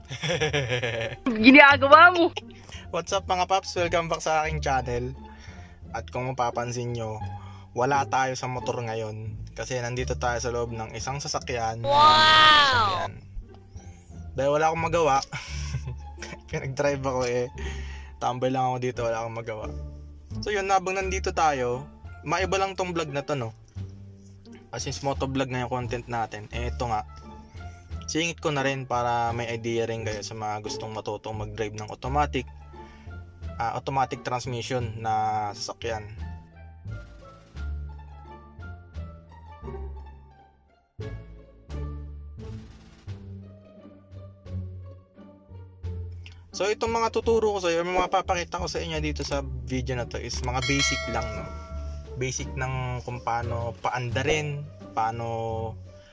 Ginagawa mo. What's up mga paps? Welcome back sa aking channel. At kung mapapansin nyo, wala tayo sa motor ngayon kasi nandito tayo sa loob ng isang sasakyan. Wow! Dahil wala akong magawa. Pinag-drive ako tambay lang ako dito, wala akong magawa. So yun, habang nandito tayo, maiba lang tong vlog na to, no? Since motovlog na yung content natin, ito nga, singit ko na rin para may idea rin kayo sa mga gustong matutong mag-drive ng automatic transmission na sasakyan. So itong mga tuturo ko sa iyo, mga papakita ko sa inyo dito sa video na to is mga basic lang, no? Basic ng kung paano paandarin, paano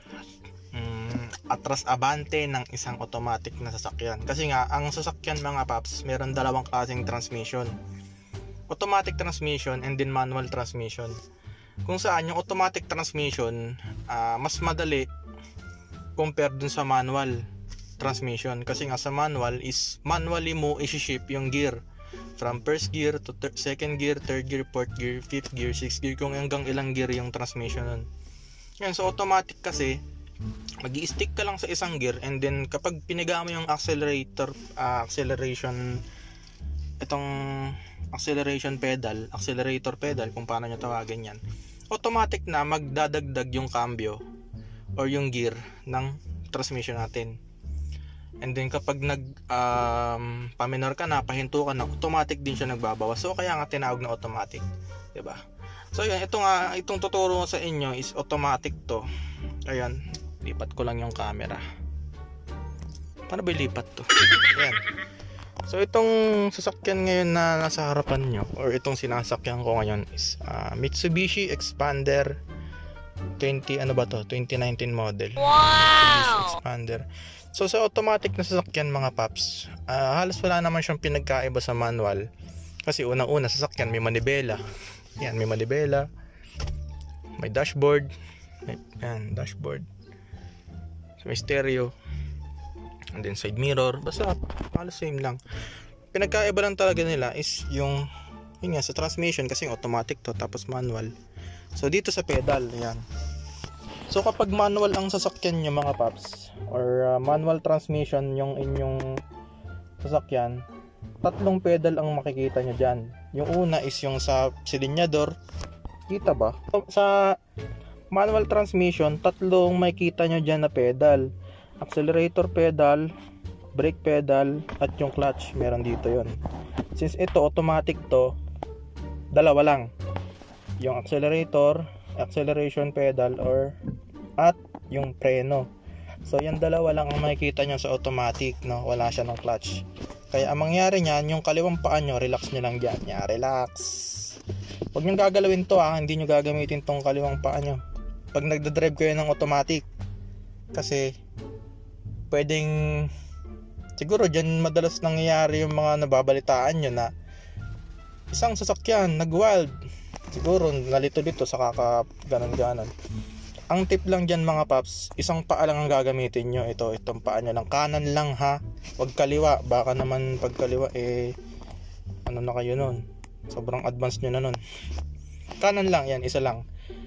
atras abante ng isang automatic na sasakyan. Kasi nga, ang sasakyan mga paps, meron dalawang klaseng transmission. Automatic transmission and then manual transmission. Kung saan yung automatic transmission, mas madali compared dun sa manual transmission. Kasi nga sa manual is manually mo isi-shift yung gear from first gear to second gear, third gear, fourth gear, fifth gear, sixth gear, kung hanggang ilang gear yung transmission nun. Yan, so automatic kasi mag-i-stick ka lang sa isang gear, and then kapag piniga mo yung acceleration accelerator pedal kung paano nyo tawagin yan, automatic na magdadagdag yung cambio or yung gear ng transmission natin. And then kapag paminor ka na, pahinto ka na, automatic din siya nagbabawas. So kaya nga tinawag na automatic, 'di ba? So yun, itong tuturo ko sa inyo is automatic to. Ayan, lipat ko lang yung camera. Paano ba lipat to? Ayan. So itong sasakyan ngayon na nasa harapan nyo, or itong sinasakyan ko ngayon is Mitsubishi Expander 2019 model. Wow! Mitsubishi Expander. So sa automatic na sasakyan mga paps, halos wala naman siyang pinagkaiba sa manual. Kasi unang-una sasakyan may manibela. Yan, may manibela. May dashboard. Yan, dashboard. So, may stereo. And then side mirror. Basta halos same lang. Pinagkaiba lang talaga nila is yun nga, sa transmission kasi automatic to, tapos manual. So dito sa pedal, yan. So kapag manual ang sasakyan nyo mga paps, or manual transmission yung inyong sasakyan, tatlong pedal ang makikita nyo dyan. Yung una is yung sa silinyador. Kita ba? Sa manual transmission, tatlong makikita nyo dyan na pedal: accelerator pedal, brake pedal, at yung clutch. Meron dito yon. Since ito automatic to, dalawa lang, yung acceleration pedal at yung preno. So yan dalawa lang ang makikita nyo sa automatic, no? Wala siya ng clutch. Kaya ang mangyari niyan, yung kaliwang paa nyo, relax nyo lang dyan. Relax. Huwag nyo gagalawin to, hindi nyo gagamitin tong kaliwang paa nyo pag nagdadrive kayo ng automatic. Kasi pwedeng, siguro dyan madalas nangyayari yung mga nababalitaan nyo na isang sasakyan nag-wild, siguro nalito-lito sa ganon-ganon. Ang tip lang dyan mga paps, isang paa lang ang gagamitin nyo. Itong paa nyo lang, kanan lang ha, wag kaliwa. Baka naman pag kaliwa ano na kayo nun, sobrang advanced nyo na nun. Kanan lang, yan, isa lang.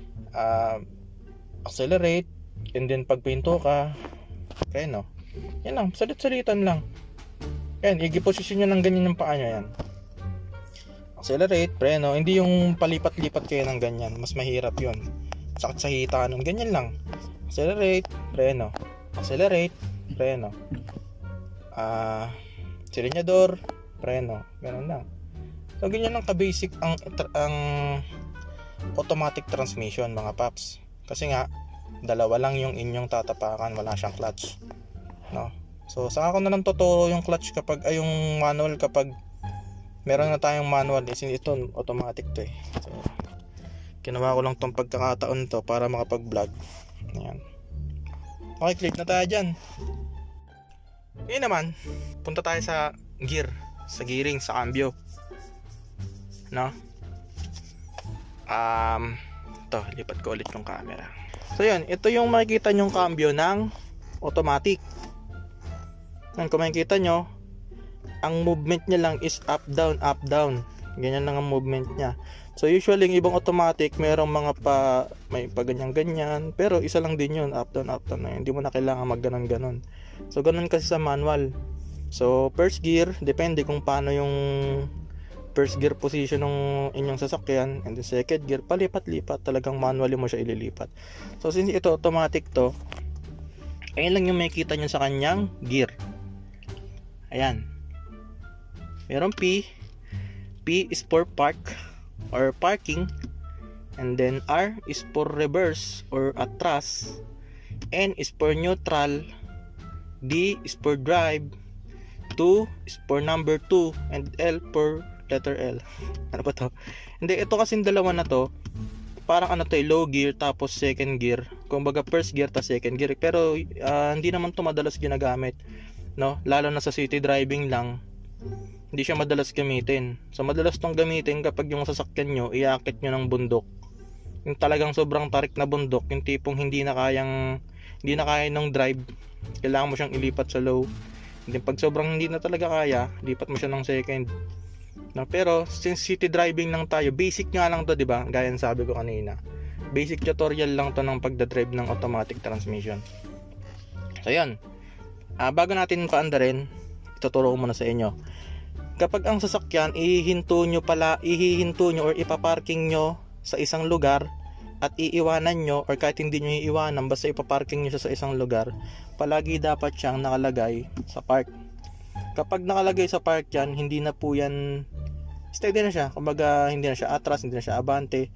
Accelerate, and then pag pinto ka, preno. Yan lang, salit-salitan lang. Yan, i-position nyo ng ganyan yung paa nyo, yan. Accelerate, preno. Hindi yung palipat-lipat kayo ng ganyan, mas mahirap yun, sakit sa hita nun. Ganyan lang, accelerate, preno, accelerate, preno, silinyador, preno, ganun lang. So ganyan lang ka-basic ang automatic transmission mga paps. Kasi nga dalawa lang yung inyong tatapakan, wala siyang clutch, no? So saka ko na lang tuturo yung clutch kapag yung manual, kapag meron na tayong manual, is ito automatic to So ginawa ko lang tong pagkakataon to para makapag-vlog. Ayan. Okay, click na tayo dyan. Ngayon naman, punta tayo sa gear, sa gearing, sa cambio, no? Ito, lipat ko ulit yung camera. So yun, ito yung makikita nyong cambio ng automatic. Yan, kung makikita nyo, ang movement niya lang is up, down, up, down. Ganyan lang ang movement niya. So usually yung ibang automatic, mayroong may pa ganyan-ganyan, pero isa lang din yun, up, down, up, down. Hindi mo na kailangan mag-ganon-ganon. So ganun kasi sa manual. So first gear, depende kung paano yung first gear position ng inyong sasakyan, and the second gear, palipat-lipat, talagang manually mo siya ililipat. So since ito automatic to, ayun lang yung makikita nyo sa kanyang gear. Ayan. Meron P is for park or parking, and then R is for reverse or atras, N is for neutral, D is for drive, 2 is for number 2, and L for letter L. Ano ba to? Hindi, ito kasing dalawa na to, parang low gear tapos second gear. Kumbaga first gear ta second gear, pero hindi naman to madalas ginagamit, no? Lalo na sa city driving lang, hindi siya madalas gamitin. So madalas tong gamitin kapag yung sasakyan nyo iakit nyo ng bundok, yung talagang sobrang tarik na bundok, yung tipong hindi na kaya ng drive, kailangan mo siyang ilipat sa low. Hindi, pag sobrang hindi na talaga kaya, lipat mo siya ng second, no? Pero since city driving lang tayo, basic nga lang to, di ba? Gaya ng sabi ko kanina, basic tutorial lang to ng pagdadrive ng automatic transmission. So yan, bago natin paandarin, ituturo ko muna sa inyo. Kapag ang sasakyan ihihinto nyo or ipaparking nyo sa isang lugar at iiwanan nyo, or kahit hindi nyo iiwanan, basta ipaparking nyo siya sa isang lugar, palagi dapat siyang nakalagay sa park. Kapag nakalagay sa park yan, hindi na po yan steady na siya, kumbaga hindi na siya atras, hindi na siya abante.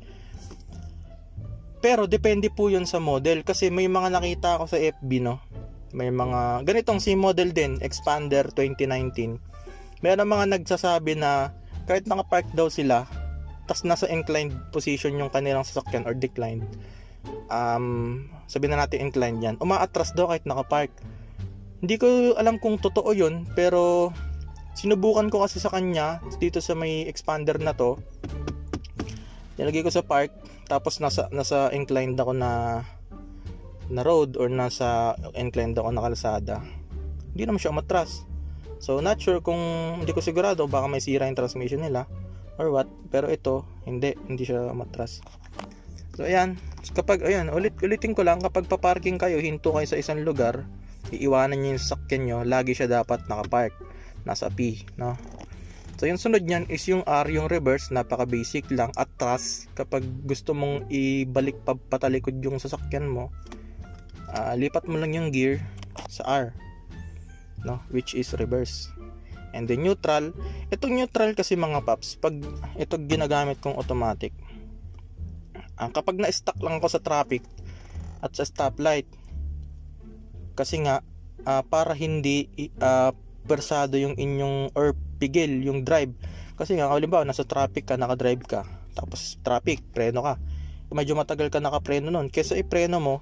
Pero depende po yun sa model, kasi may mga nakita ako sa FB, no, may mga ganitong si model din, Expander 2019. Meron mga nagsasabi na kahit naka-park daw sila, tas nasa inclined position yung kanilang sasakyan or declined, sabihin na natin inclined yan, umaatras daw kahit naka-park. Hindi ko alam kung totoo yun, pero sinubukan ko kasi sa kanya dito sa may Expander na to. Nilagay ko sa park, tapos nasa inclined ako na road, or nasa inclined ako na kalsada, hindi naman siya umatras. So not sure kung, hindi ko sigurado, baka may sira yung transmission nila or what, pero ito hindi siya matras. So ayan, kapag ulitin ko lang, kapag paparking kayo, hinto kayo sa isang lugar, iiwanan niyo yung sasakyan nyo, lagi siya dapat nakapark, nasa P, no? So yung sunod niyan is yung R, yung reverse, napaka basic lang. Atras, kapag gusto mong ibalik patalikod yung sasakyan mo, lipat mo lang yung gear sa R, no, which is reverse. And then neutral, itong neutral kasi mga paps, pag ito ginagamit kong automatic, kapag na-stuck lang ako sa traffic at sa stoplight, kasi nga para hindi persado yung inyong, or pigil yung drive, kasi nga halimbawa nasa traffic ka, naka-drive ka, tapos traffic, preno ka, medyo matagal ka nakapreno nun, kesa ipreno mo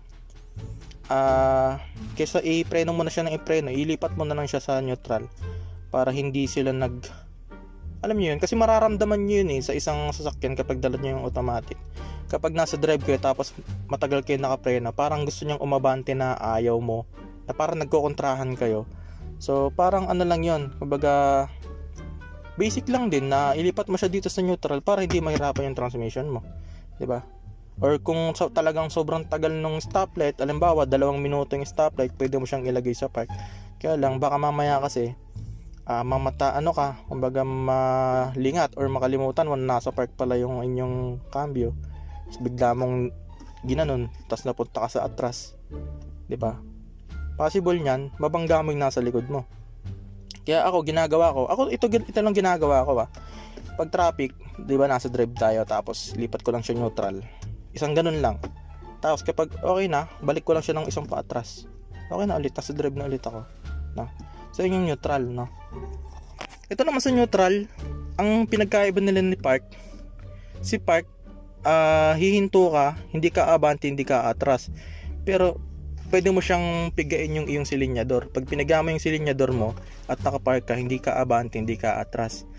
na siya ng ipreno, ilipat mo na lang siya sa neutral para hindi sila alam niyo yun, kasi mararamdaman niyo yun sa isang sasakyan kapag dala niyo yung automatic. Kapag nasa drive kayo tapos matagal kayo nakapreno, parang gusto niyang umabante na ayaw mo, na parang nagkokontrahan kayo. So parang lang yun, kumbaga basic lang din na ilipat mo siya dito sa neutral para hindi mahirapan yung transmission mo, di ba? Or kung talagang sobrang tagal ng stoplight, halimbawa 2 minuto yung stoplight, pwede mo siyang ilagay sa park. Kaya lang baka mamaya kasi kumbaga malingat or makalimutan mo na nasa park pala yung inyong cambio. So, bigla mong ginanon, tapos napunta ka sa atras, 'di ba? Possible niyan, mabangga mo yung nasa likod mo. Kaya ito lang ginagawa ko. Pag traffic, 'di ba, nasa drive tayo, tapos lipat ko lang siya neutral. Isang ganun lang. Tapos kapag okay na, balik ko lang siya ng isang paatras. Okay na ulit, tapos drive na ulit ako, no? So yun yung neutral, no? Ito naman sa neutral, ang pinagkaiba nila ni park, si park, hihinto ka, hindi ka abante, hindi ka atras, pero pwede mo siyang pigain yung iyong silinyador. Pag pinaga mo yung silinyador mo at nakapark ka, hindi ka abante, hindi ka atras.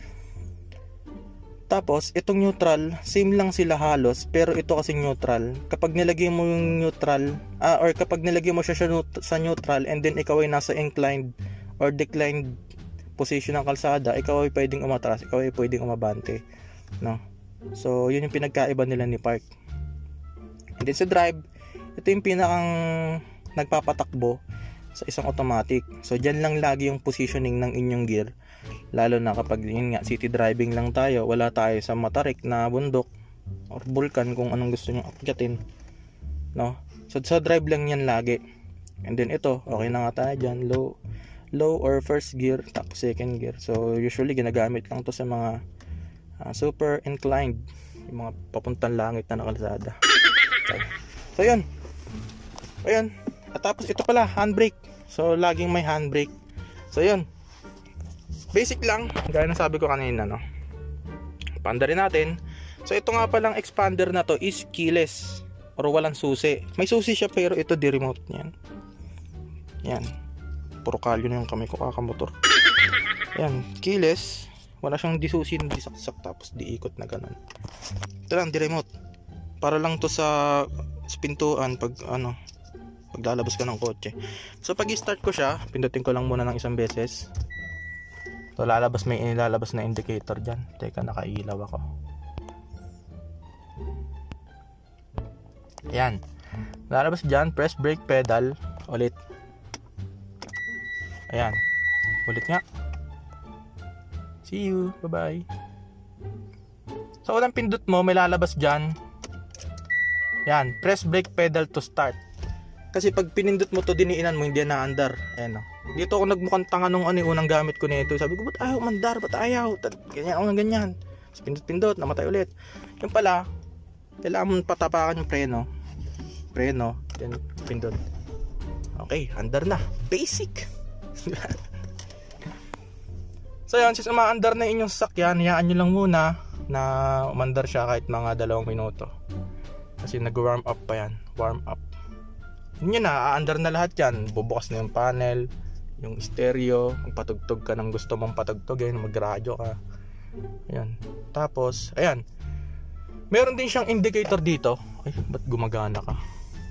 Tapos itong neutral, same lang sila halos, pero ito kasi neutral, kapag nilagay mo yung neutral, or kapag nilagay mo siya sa neutral and then ikaw ay nasa inclined or declined position ng kalsada, ikaw ay pwedeng umatras, ikaw ay pwedeng umabante, no? So yun yung pinagkaiba nila ni park. And then sa drive, ito yung pinakang nagpapatakbo sa isang automatic. So dyan lang lagi yung positioning ng inyong gear, lalo na kapag yun nga, city driving lang tayo, wala tayo sa matarik na bundok or bulkan, kung anong gusto nyo akyatin, no? So sa drive lang yan lagi. And then ito, okay na nga tayo dyan, low or first gear, tapos second gear. So usually ginagamit lang to sa mga super inclined, yung mga papuntang langit na kalsada. So yun. Ayun. At tapos ito pala, handbrake. So laging may handbrake. So yun. Basic lang, gaya ng sabi ko kanina, no. Pandarin natin. So ito nga palang expander na to is keyless or walang susi. May susi siya pero ito di remote niyan. Yan. Puro kalyo na yung kamay ko, kakamotor. Yan, keyless. Wala siyang disusi na disaksak tapos diikot na ganun. Ito lang, di remote. Para lang to sa pintuan pag paglalabas ka ng kotse. So pag i-start ko siya, pindutin ko lang muna ng isang beses. So may ilalabas na indicator dyan. Teka, nakailaw ako. Ayan. Lalabas dyan, press brake pedal. Ulit. Ayan. Ulit nga. See you. Bye-bye. So unang pindot mo, may lalabas dyan. Yan. Press brake pedal to start. Kasi pag pinindot mo to, diniinan mo, hindi na andar. Ayan o. Dito ako nagmukhang tanga nung unang gamit ko nito. Sabi ko, ba't ayaw mandar? Ba't ayaw? Ganyan ako ng ganyan. So, pindot-pindot, namatay ulit. Yung pala, kailangan mo patapakan yung preno, then pindot. Okay, andar na. Basic. So yan, since umaandar na inyong sasakyan, hayaan nyo lang muna na umandar siya kahit mga 2 minuto. Kasi nag-warm up pa yan. Warm up. Yun na, aandar na lahat yan. Bubukas na yung panel, yung stereo, magpatugtog ka ng gusto mong patugtogin, magradyo ka. Ayan. Tapos, ayan. Meron din siyang indicator dito. Ay, ba't gumagana ka?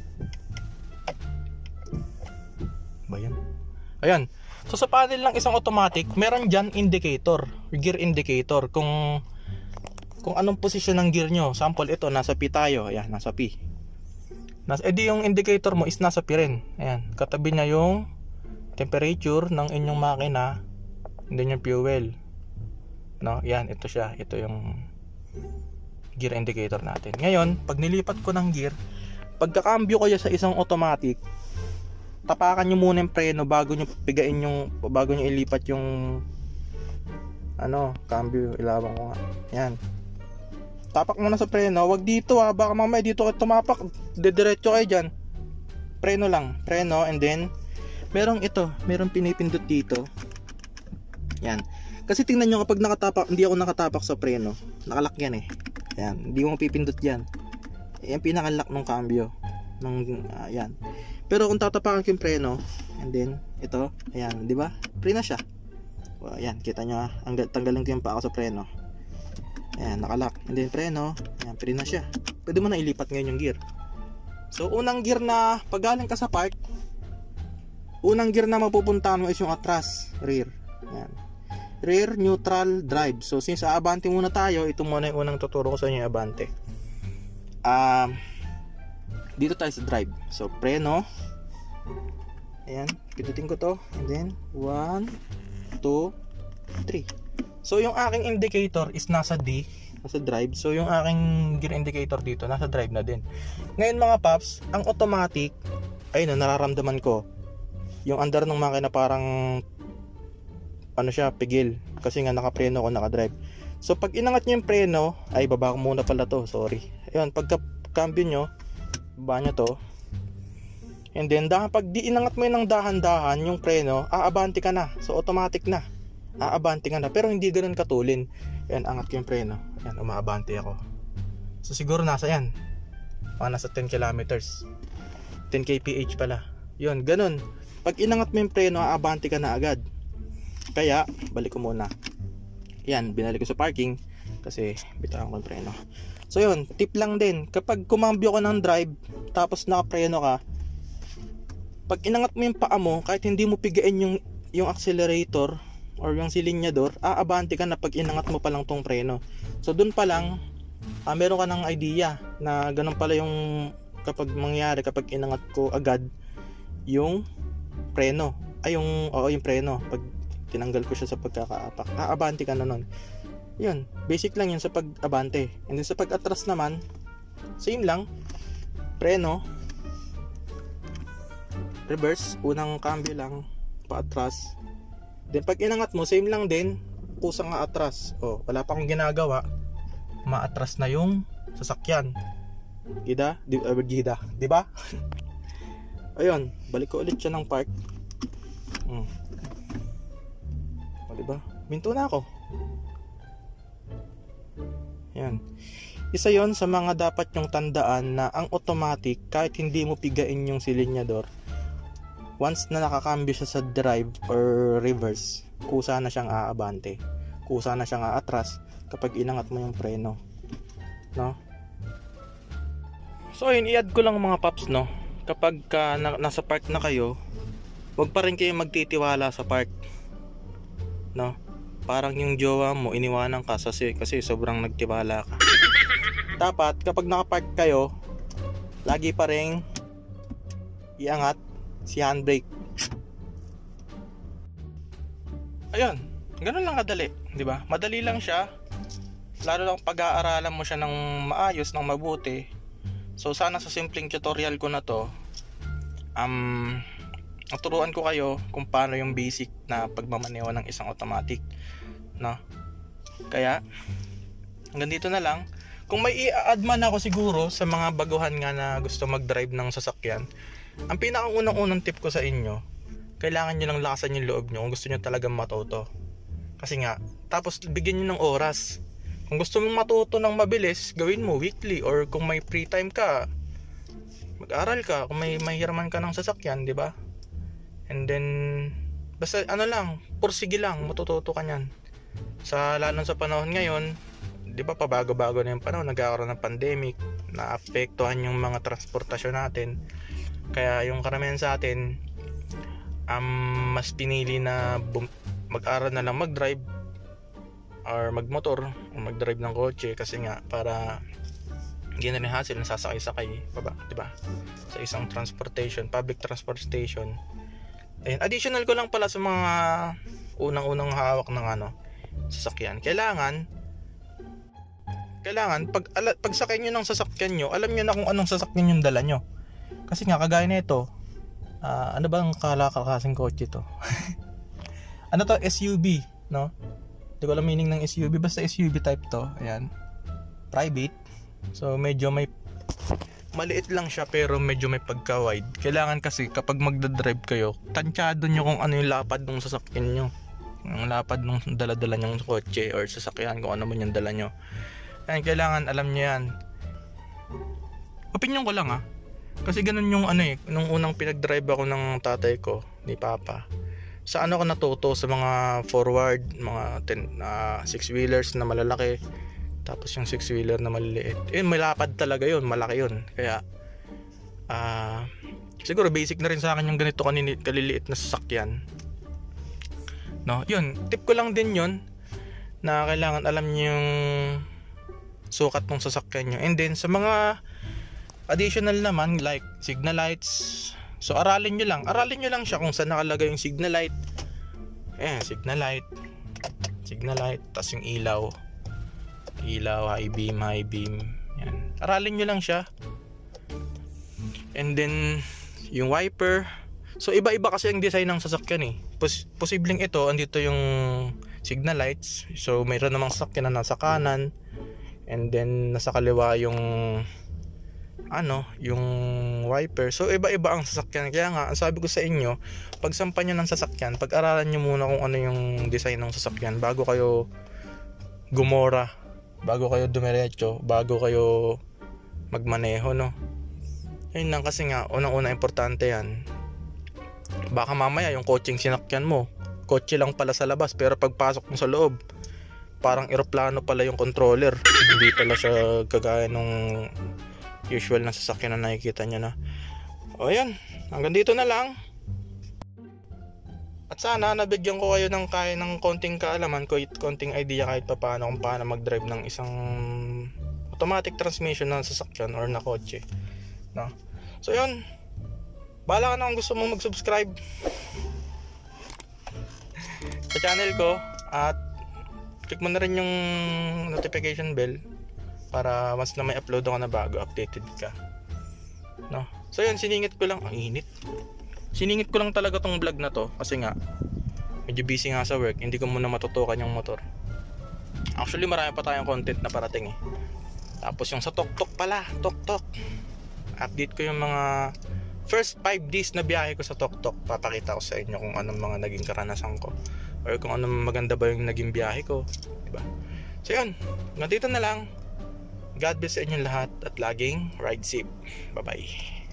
Ba yan? Ayan. So sa panel ng isang automatic, meron dyan indicator, gear indicator, kung anong posisyon ng gear nyo. Sample ito, nasa P tayo. Ayan, nasa P. Edi yung indicator mo is nasa P rin. Ayan, katabi niya yung temperature ng inyong makina, hindi yung fuel. No, yan, ito siya. Ito yung gear indicator natin. Ngayon, pag nilipat ko ng gear, pagkakambyo kayo sa isang automatic, tapakan nyo muna yung preno bago nyo ilipat yung cambio. Ilawang ko nga. Yan. Tapak muna sa preno. Wag dito baka mamaya dito kayo tumapak, diretso kayo dyan. Preno lang. Preno, and then merong pinipindot dito. Yan. Kasi tingnan nyo, kapag hindi ako nakatapak sa preno, nakalak yan eh. Yan. Hindi ko mapipindot yan. Yan pinakalak ng cambio. Yan. Pero kung tatapakan ko yung preno, and then ito, ayan, di ba? Free na siya. Ayan, kita nyo tanggalin ko yung paa ko sa preno. Ayan, nakalak. And then preno, ayan, free na siya. Pwede mo na ilipat ngayon yung gear. So unang gear na pag galing ka sa park, unang gear na mapupuntahan mo is yung atras, rear. Ayan. Rear, neutral, drive. So since abante muna tayo, ito muna yung unang tuturo ko sa inyo, abante. Dito tayo sa drive. So preno. Ayan, pindutin ko to. And then 1, 2, 3. So yung aking indicator is nasa D, nasa drive. So yung aking gear indicator dito nasa drive na din. Ngayon mga paps, ang automatic, ayun na, nararamdaman ko yung andar ng makina parang pigil. Kasi nga nakapreno ko, nakadrive. So pag inangat nyo yung preno, ay baba ko muna pala to, sorry. Ayun, pagka cambio nyo, baba nyo to. And then pag di inangat mo yun ng dahan-dahan yung preno, aabante ka na. So automatic na, aabante ka na. Pero hindi ganun katulin. Ayan, angat ko yung preno, ayan, umaabante ako. So siguro nasa nasa 10 kilometers, 10 kph pala. Yun, ganun. Pag inangat mo yung preno, aabante ka na agad. Kaya balik ko muna. Yan, binalik ko sa parking kasi bitawan ko yung preno. So yun, tip lang din, kapag kumambyo ka ng drive tapos nakapreno ka, pag inangat mo yung paa mo, kahit hindi mo pigain yung yung accelerator or yung silinyador, aabante ka na pag inangat mo pa lang tong preno. So dun pa lang, meron ka ng idea na ganun pala yung kapag mangyari kapag inangat ko agad yung preno. Yung preno. Pag tinanggal ko siya sa pagkakaapak, aabante ka na nun. Yun, basic lang yun sa pag-abante. And then sa pag-atras naman, same lang. Preno, reverse, unang cambio lang, paatras. Then pag inangat mo, same lang din, kusang atras. Wala pa akong ginagawa, maatras na yung sasakyan. Gida? Di ba? Ayun, balik ko ulit siya ng park. Diba? Minto na ako. Yan. Isa yon sa mga dapat yung tandaan na ang automatic, kahit hindi mo pigain yung silinyador, once na nakakambyo siya sa drive or reverse, kusa na siyang aabante. Kusa na siyang aatras kapag inangat mo yung preno. No? So yun, i-add ko lang mga paps, no? Kapag nasa park na kayo, wag pa rin kayo magtitiwala sa park. No? Parang yung jowa mo iniwanan ka kasi sobrang nagtiwala ka. Dapat kapag nakapark kayo, lagi pa ring iangat si handbrake. Ayun, ganun lang kadali, di ba? Madali lang siya. Lalo lang pag-aaralan mo siya ng maayos, ng mabuti. So sana sa simpleng tutorial ko na to, turuan ko kayo kung paano yung basic na pagmamaneho ng isang automatic, no? Kaya hanggang dito na lang. Kung may i-add man ako siguro sa mga baguhan nga na gusto mag-drive ng sasakyan, ang pinakaunang-unang tip ko sa inyo, kailangan nyo lang lakasan yung loob nyo kung gusto nyo talagang matuto. Kasi nga, tapos bigyan nyo ng oras. Kung gusto mong matuto ng mabilis, gawin mo weekly, or kung may free time ka, mag-aral ka. Kung may mahiraman ka ng sasakyan, di ba? And then basta pursige lang, matututo ka niyan. Lalo sa panahon ngayon, di ba, pabago-bago na yung panahon, nagkakaroon ng pandemic, naapektuhan yung mga transportasyon natin. Kaya yung karamihan sa atin, mas pinili na mag-aral na lang mag-drive or magmotor o mag-drive ng kotse, kasi nga para hindi na rin hassle na sasakay-sakay pa, di ba? Sa isang transportation, public transportation. Ayun, additional ko lang pala sa mga unang-unang hawak ng sasakyan. Kailangan pag sakay nyo ng sasakyan nyo, alam nyo na kung anong sasakyan yung dala nyo. Kasi nga, kagaya na ito, ano bang kalakasing kotse to? Ano to? SUV, no? Hindi ko alam meaning ng SUV, basta SUV type to. Ayan, private. So medyo maliit lang siya, pero medyo may pagka-wide. Kailangan kasi kapag magdadrive kayo, tansyado nyo kung ano yung lapad ng sasakyan nyo, ang lapad ng dala-dala nyong kotse or sasakyan, kung ano man yung dala nyo. Kailangan alam nyo yan. Opinion ko lang kasi ganun yung nung unang pinag-drive ako ng tatay ko, ni Papa, sa ko natuto, sa mga forward, mga 6-wheelers na malalaki, tapos yung 6-wheeler na maliliit. May lapad talaga yun, malaki yun. Kaya siguro basic na rin sa akin yung ganito kaliliit na sasakyan, no? Yun, tip ko lang din yun, na kailangan alam niyo yung sukat ng sasakyan nyo. And then sa mga additional naman, like signal lights, so aralin nyo lang siya kung saan nakalagay yung signal light. Signal light, tas yung ilaw, high beam, yan. Aralin nyo lang siya. And then yung wiper. So iba-iba kasi ang design ng sasakyan posibleng ito, andito yung signal lights, so mayroon namang sasakyan na nasa kanan, and then nasa kaliwa yung yung wiper. So iba-iba ang sasakyan. Kaya nga, ang sabi ko sa inyo, pag sampa nyo ng sasakyan, pag-aralan nyo muna kung ano yung design ng sasakyan bago kayo gumora, bago kayo dumiretso, bago kayo magmaneho, no? Yun lang, kasi nga unang-una importante yan. Baka mamaya yung coaching sinakyan mo, kotse lang pala sa labas, pero pagpasok mo sa loob, parang eroplano pala yung controller. Hindi pala siya kagaya nung usual na sasakyan na nakikita nyo na. O yan, hanggang dito na lang. At At sana nabigyan ko kayo ng kaya ng konting kaalaman, konting idea kahit paano kung paano mag-drive ng isang automatic transmission ng sasakyan or na kotse, no? So yun, bahala ka na kung gusto mong mag-subscribe sa channel ko at click mo na rin yung notification bell para mas na may upload ako na bago, updated ka, no? So yun, siningit ko lang, ang init. Siningit ko lang talaga tong vlog na to kasi nga medyo busy nga sa work, hindi ko muna matutukan yung motor. Actually marami pa tayong content na parating eh. Tapos yung sa Tok-Tok pala, Tok-Tok, update ko yung mga first 5 days na biyahe ko sa Tok-Tok. Papakita ko sa inyo kung anong mga naging karanasan ko or kung anong maganda ba yung naging biyahe ko, diba? So yun, hanggang dito na lang. God bless sa inyong lahat at laging ride safe. Bye bye.